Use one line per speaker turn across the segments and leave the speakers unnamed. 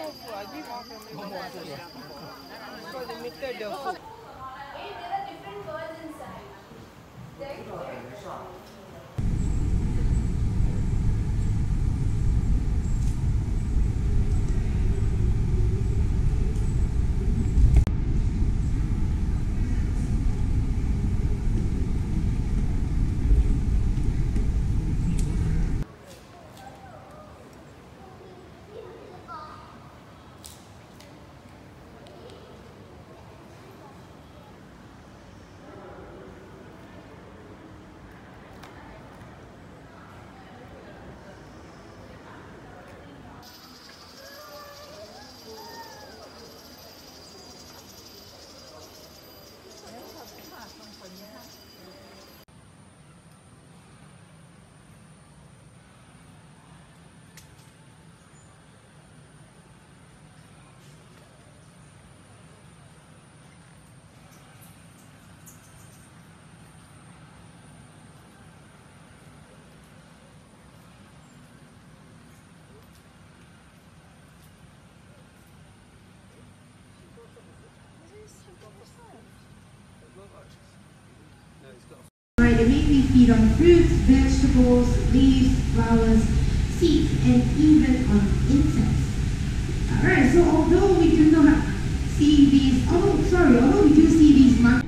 Right, they mainly feed on fruits, vegetables, leaves, flowers, seeds, and even on insects. Alright, so although we do not see these, although we do see these monkeys.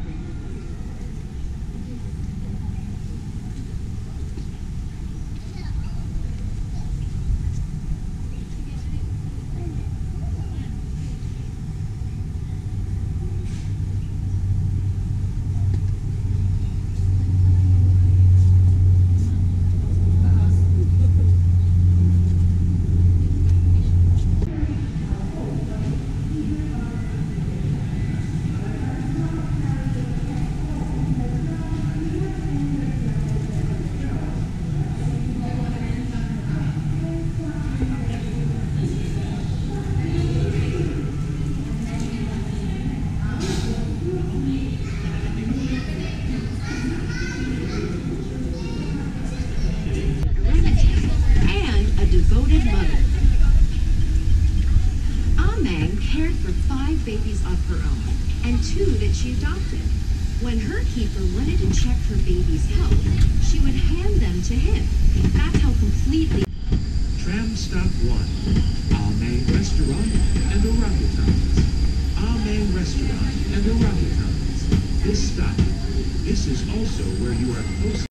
Babies of her own, and 2 that she adopted. When her keeper wanted to check her baby's health, she would hand them to him. That's how completely...
Tram Stop 1, Aomei Restaurant and Orangutans. Aomei Restaurant and Orangutans. This stop. This is also where you are close.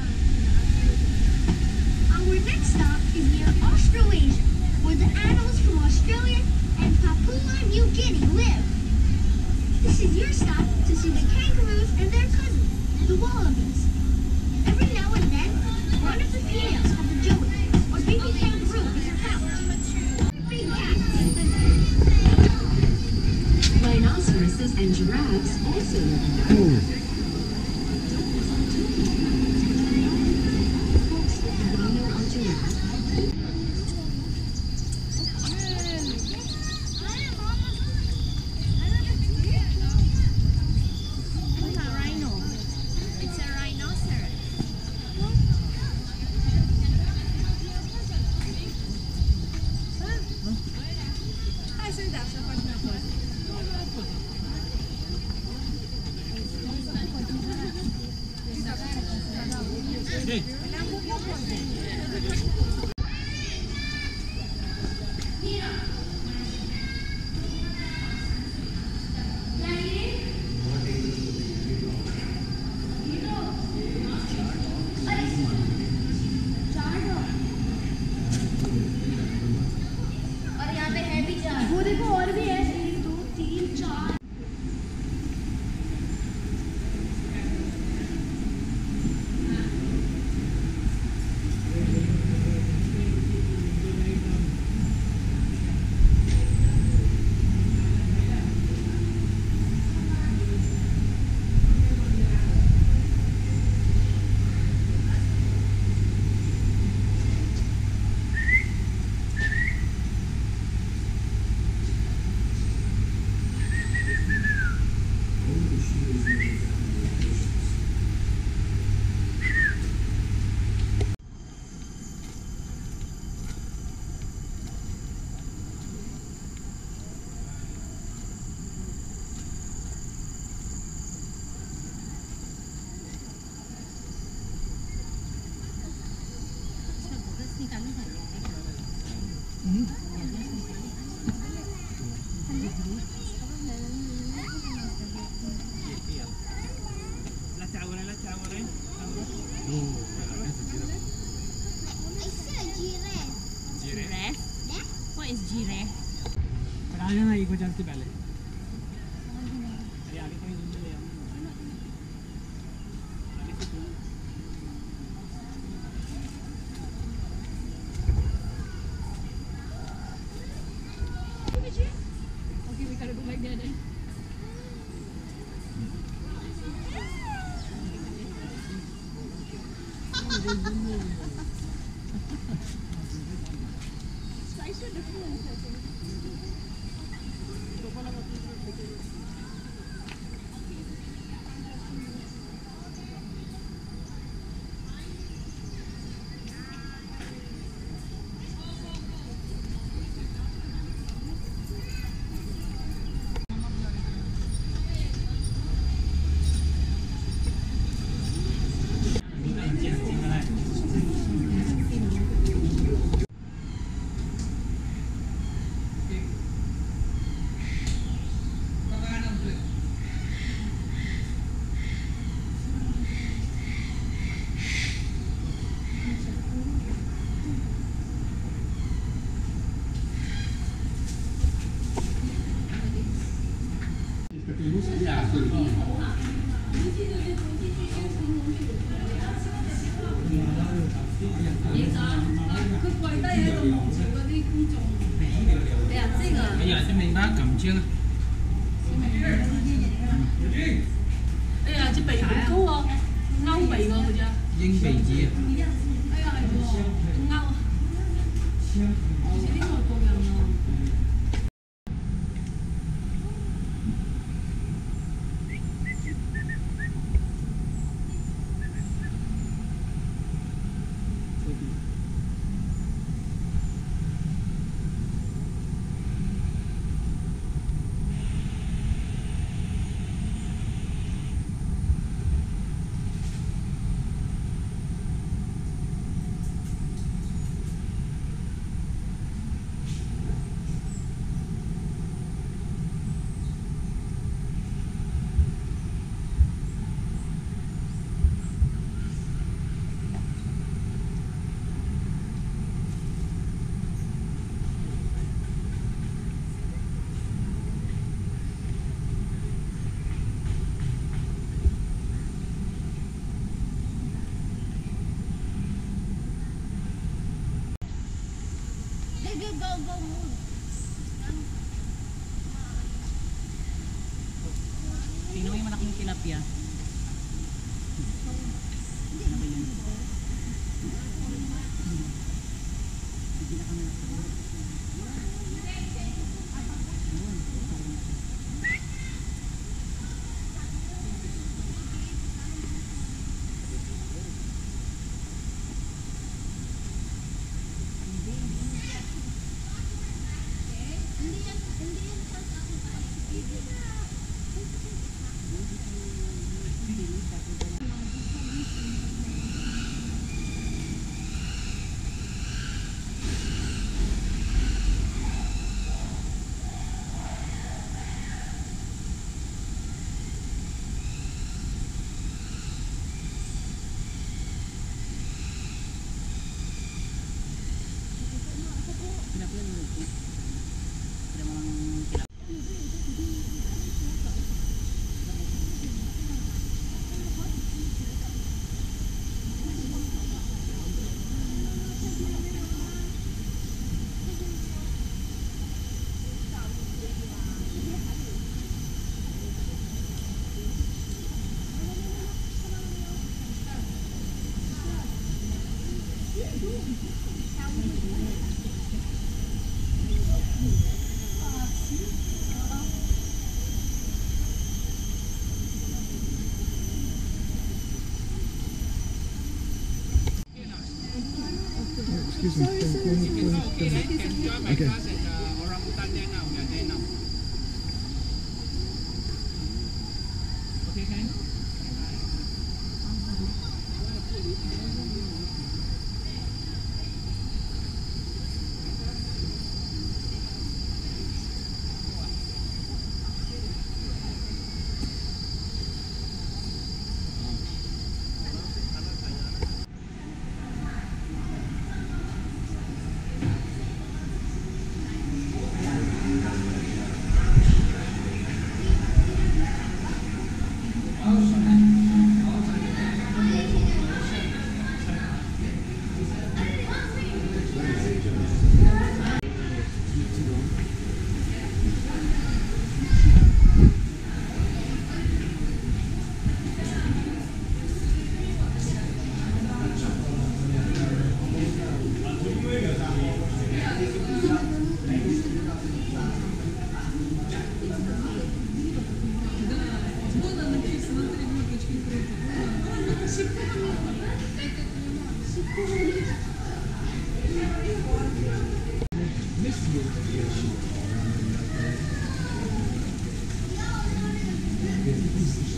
Our next stop is near Australasia, where the animals from Australia and Papua New Guinea live. This is your stop to see the kangaroos and their cousins, the wallabies. Every now and then, one of the females of the joey, or baby kangaroo, is a pouch. Big cats.
Rhinoceroses and giraffes also live in the
I see a giraffe.
Giraffe?
Yeah?
What is giraffe?
पढ़ाया ना eco चलती पहले अरे आगे कोई नहीं ले
Okay, we gotta go back there then.
bây giờ xem mình bác cầm chiêng dinh vị gì
Go move.
Tingnan mo yung malaking tilapia. Ano ba yun? Sige na kami nasa.
Excuse me. Okay.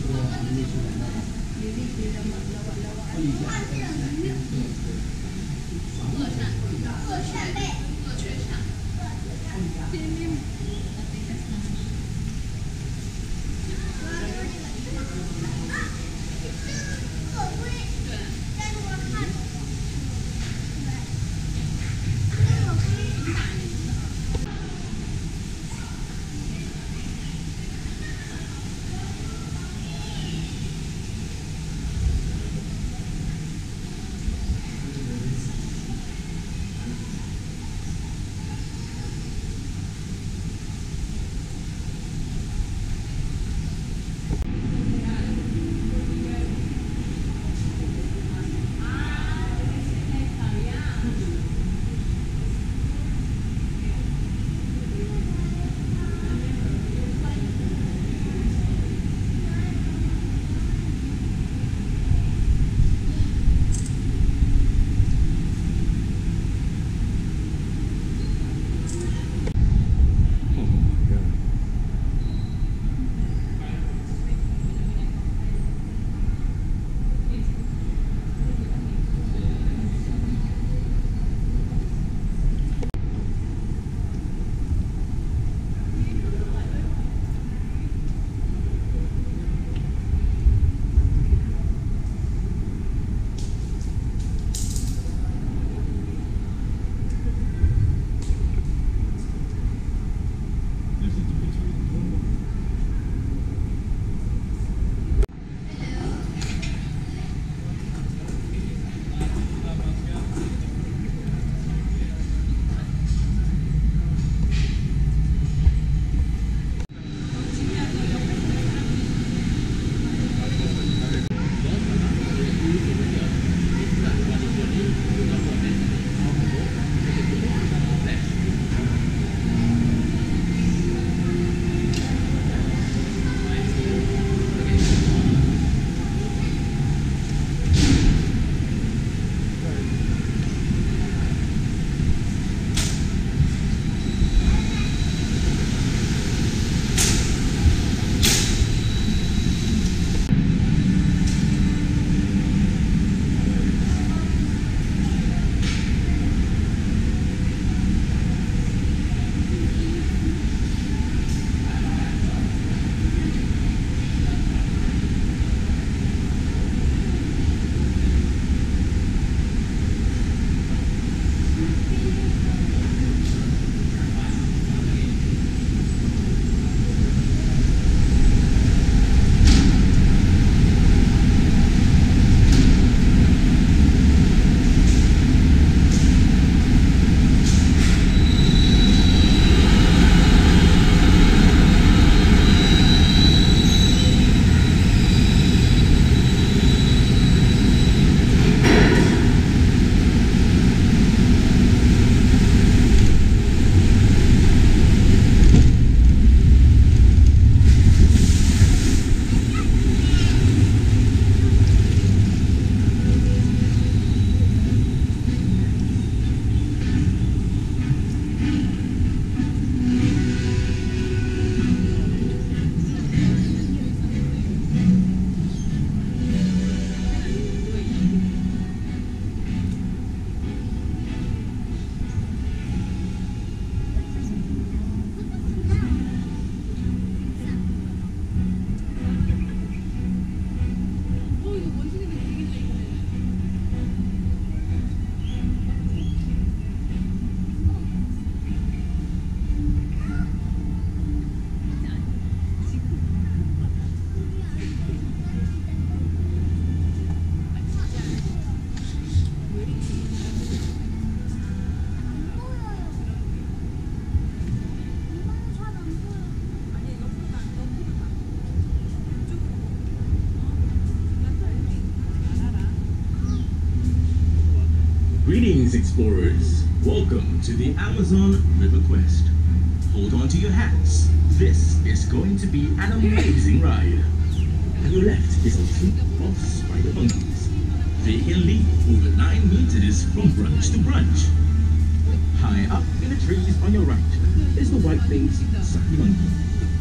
Greetings, explorers. Welcome to the Amazon River Quest. Hold on to your hats. This is going to be an amazing ride. On your left is a troop of spider monkeys. They can leap over 9 meters from branch to branch. High up in the trees on your right is the white-faced sappy monkey.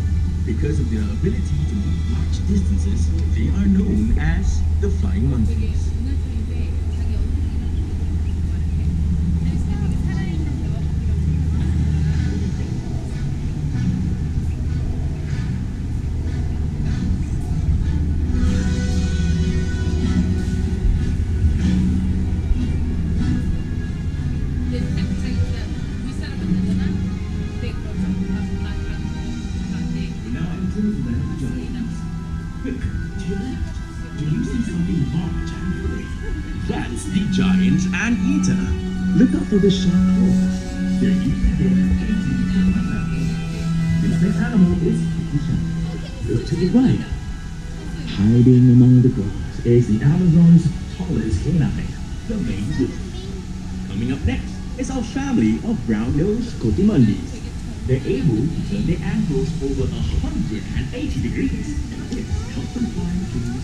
Because of their ability to move large distances, they are known as the flying monkeys. We now enter the land of giants. Quick, to your left. Do you see something large and furry? That's the giant anteater. Look out for the sharp claws. They're using their ability to run out. This next animal is the shark. Look to the right. Hiding among the grass is the Amazon's tallest canine, the maned wolf. Coming up next is our family of brown-nosed cotimundis. They're able to turn their ankles over 180 degrees and this helps them climb trees.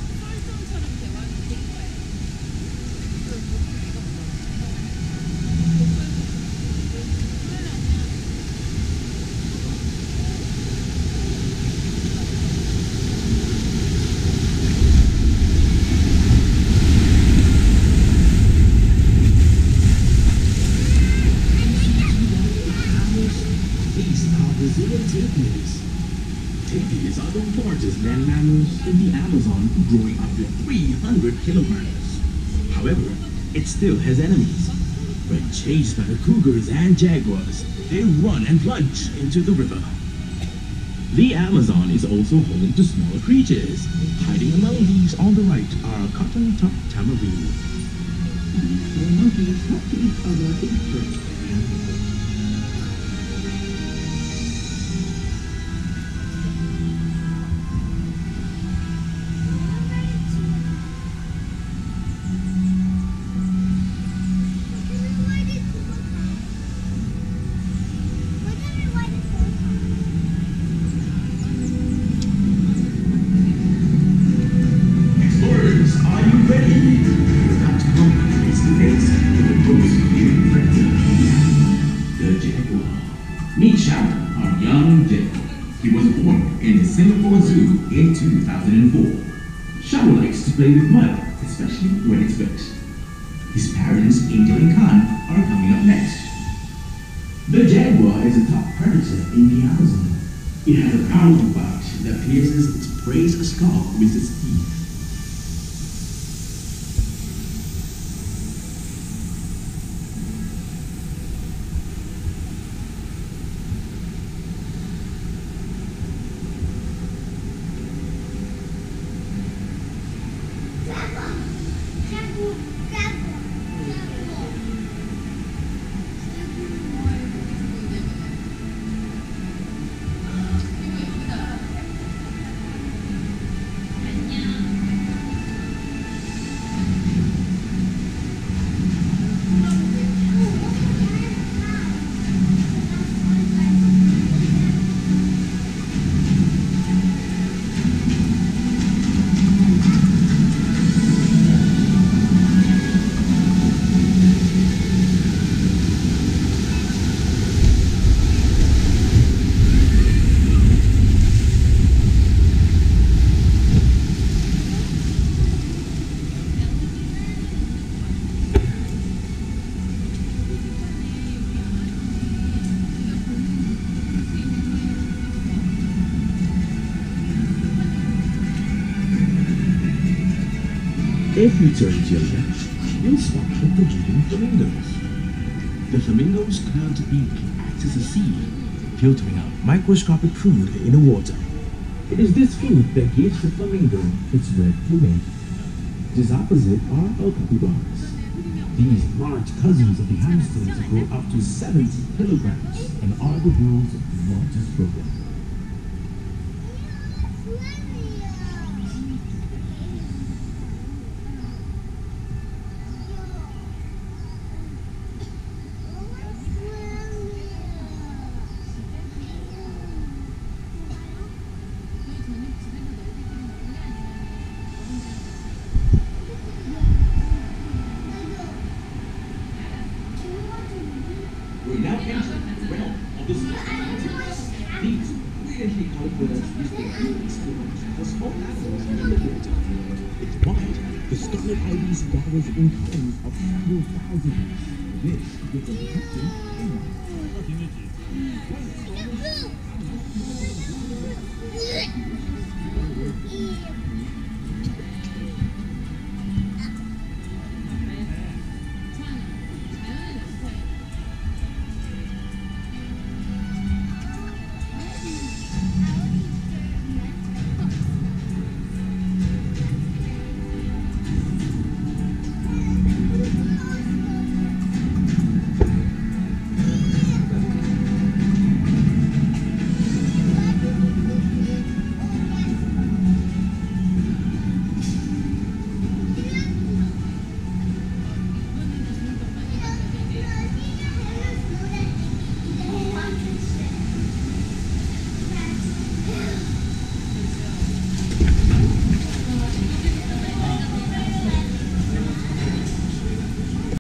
These are Brazilian tapirs. Tapirs are the largest land mammals in the Amazon, growing up to 300 kilograms. However, it still has enemies. When chased by the cougars and jaguars, they run and plunge into the river. The Amazon is also home to smaller creatures. Hiding among these on the right are cotton-topped tamarins. These small monkeys talk to each other in church and Explorers, are you ready? You're about to come face to face with the most feared predator in the Amazon, the jaguar. Meet Shadow, our young jaguar. He was born in the Singapore Zoo in 2004. Shadow likes to play with mud, especially when it's wet. His parents, Angel and Khan, are coming up next. The jaguar is a top predator in the Amazon. It has a powerful bite that pierces its prey's skull with its teeth. If you turn to your left, you'll spot the Brazilian flamingos. The flamingos' curved beak acts as a sieve, filtering out microscopic food in the water. It is this food that gives the flamingo its red plumage. Just opposite are our capybaras. These large cousins of the hamsters grow up to 70 kilograms and are the world's largest rodent. We're now entering the realm of the These
Accidentally outbursts is the biggest for small animals in the water. But the scarlet ibis gathers in colonies of several thousands. This gives them captain